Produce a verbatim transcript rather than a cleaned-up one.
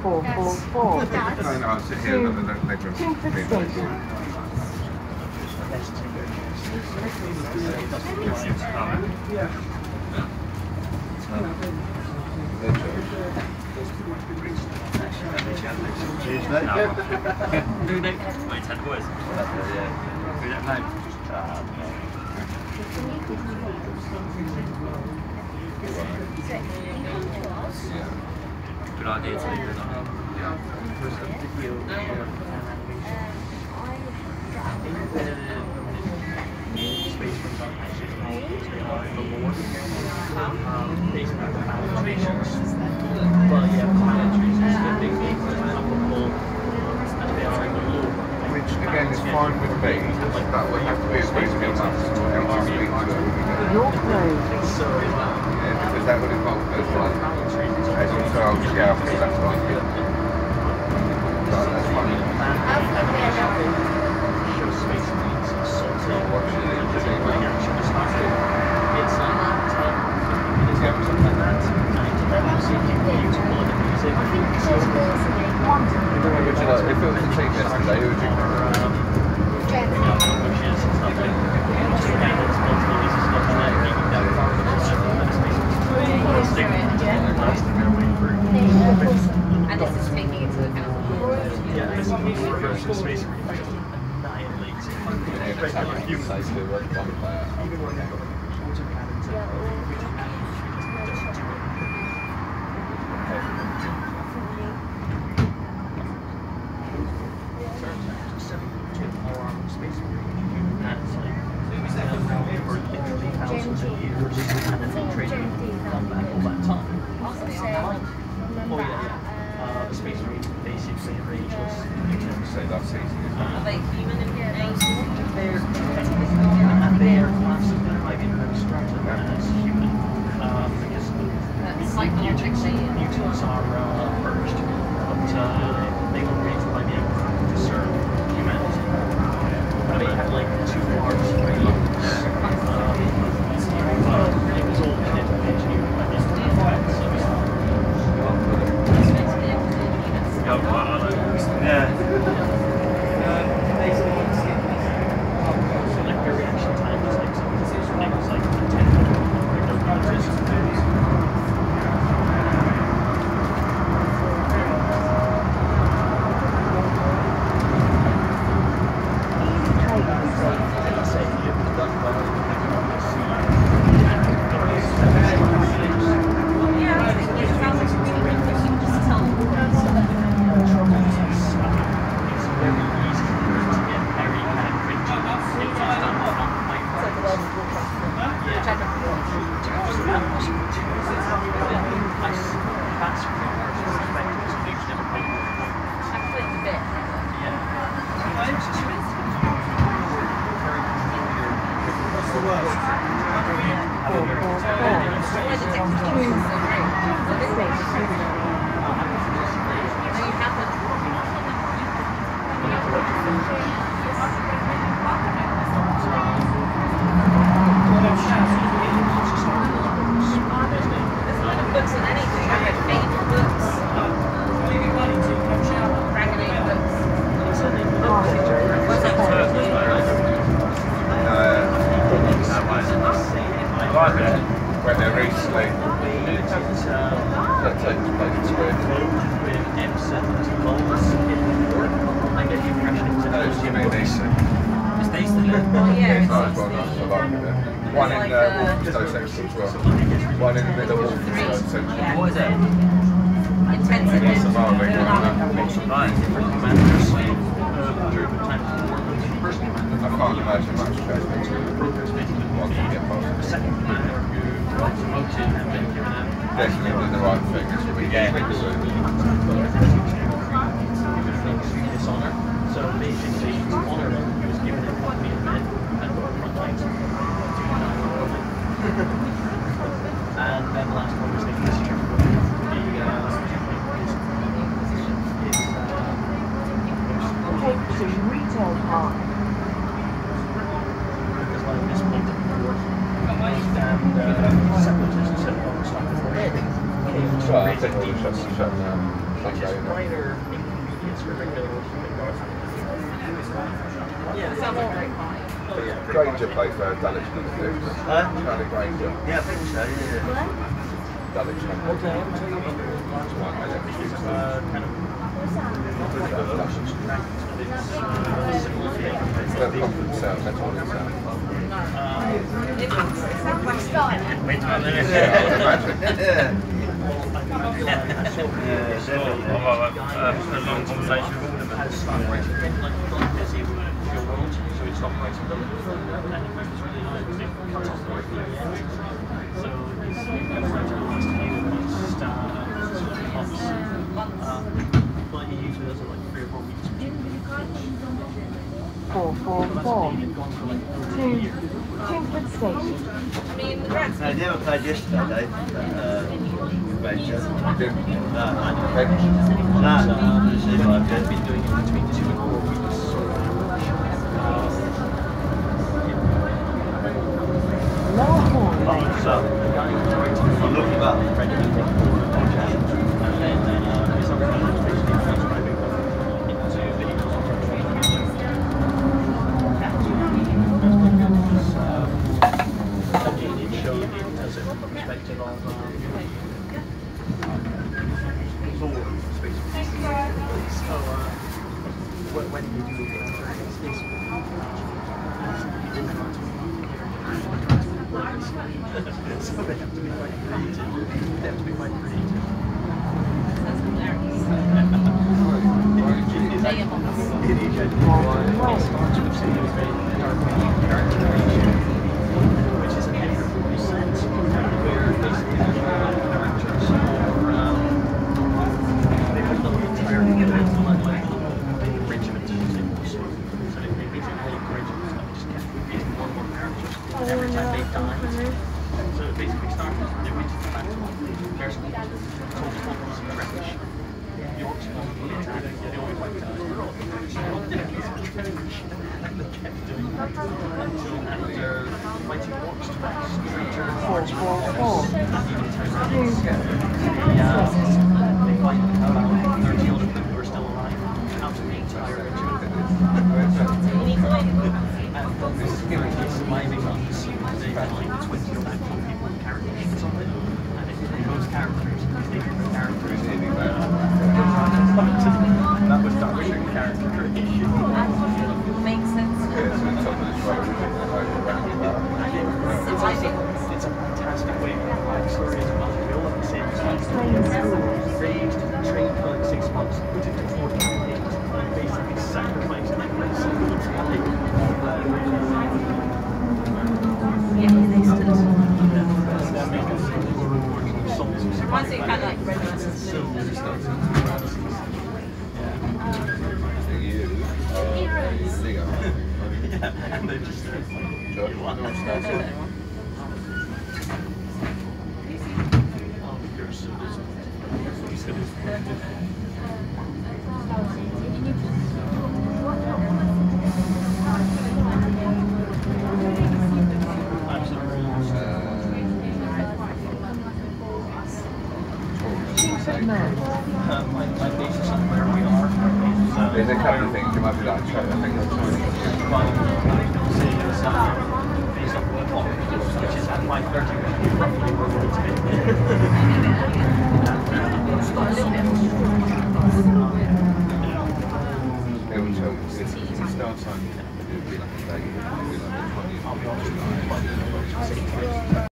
four four four. No, no, I'll sit here and let the legroom. Wait, ten boys. We don't know. Good idea to leave it on. Space for well, yeah, commentaries is the big thing for football, and they are in the law. Which again is fine with me, that would have to be a space meeting to speak to them. Your clothes. So, uh, Yeah, because that would involve those like, as you say, I'll just get out because that's fine. So that's fine. show space needs assaulting. Watching it, just It's like, like ten, fifteen minutes, something like that. And it's really beautiful in the music. would you like, if it was a team yesterday, who would you Um, you know, which is stuff like just again, it's multiple pieces of stuff in there, keeping that far from the side of the space. And this is taking into account. Yeah, this is the reverse of space annihilates regular humans. Even when they've got auto cannons space marine, and it's like for literally thousands of years and infiltrating combat all that time. Oh yeah, yeah. Uh, the space marines basically are ageless. say that's easy? Are they human in nature? They're and they are classified by the administrator as human um, because mutants, mutants are uh, purged, but uh, they were created by the Emperor to serve humanity. They had like two arms, three lungs. Um, uh, it was all engineered by the Emperor. So yeah. So like their reaction time is like something was like ten When they're recently that takes place with M seventy volts in the port, I get the impression it's those you mean these It's decent. Well, yeah. it's nice one, I like it. One in uh, Wolfenstein Central as well. One in the middle of Wolfenstein Central. What is it? Intensive. It's a lot bigger than that. Right, different commanders uh, during the time of the war, but the first commander I can't imagine much change. progress basically Once you get the past it. second commander who got promoted and then given a Definitely did the right thing, as we get things soon. dishonor. So basically, to honor him, he was given a company of men and got front lines to unite the Republic. And then the last one was the history of the uh, is Take to retail park. because like this point of the war and uh, separatists set up on the start of the war. Well, I think all the shots are shut now. which is minor inconvenience for regular human garden. Yeah, it sounds like very fine. Granger plays for Dulwich number six. Huh? Charlie Granger. Yeah, I think so, yeah. Dulwich number six. Uh, kind of. It's a conference sound, that's what it's sound. Wait a minute. Yeah, I would imagine. Yeah. So, uh, a long conversation with them has started writing again, like you've got busy with your world, so it's not writing them. And it was really like it cuts off right at the end. So it's writing the last few months, uh, months. Uh, but he usually does it like three or four weeks. four four four. It's gone for like over a Two. year. Chingford Station. I mean, the grand No, I never played yesterday, Dave. Uh, Granger. You did. No, Okay. no, no, no, see what I've I've been doing it between two and four weeks. So, Lower Horn Oh, Lane. so, I'm looking up. and then uh, it's up to basically transcribing them into videos. Again, it showed it as a perspective of um, forward space. So uh, when when you do uh, space, you didn't want to. So they have to be quite creative. They have to be quite creative. That's hilarious. It is genuinely. It starts with saying it's very character creation, which is a different sense where basically the characters are um, they put them entirely together into like like little regiment as it was. So they make these whole regiments and just kept creating more and more characters every time they died. So it basically started with the original battle. First one was told problems and British. York's one was the attack, they always wiped out. We're all and they kept doing that until after Mighty York's twice. four four four. Two. Yeah, they find about thirty other people who are still alive out of the entire regiment. And this is surviving on the scene. They had like twenty or nineteen people in characters on it. And if those characters, they were characters. That was Dutch character creation. Makes sense. Yeah, so the top of the road, roundabout. It's also, it's a fantastic way of writing stories as well. We all have the same Lane School. raised, trained for like six months, put into forty days, and basically sacrificed like race and Yeah, they stood. songs. Reminds me kind of like Red Versus So, Blue. You are a singer. yeah, and they just like, Sure. you want to oh, you're so disappointed. You said it's Chingford Man. Uh, my, my basis on where we are is uh, There's a couple of things you might be like, trying to think of something. my city is uh, based on the clock, which is at five thirty, roughly where we're today. It will tell you, it's, it's start time, it would be like a day, it would be like a twenty. I'll be honest with you,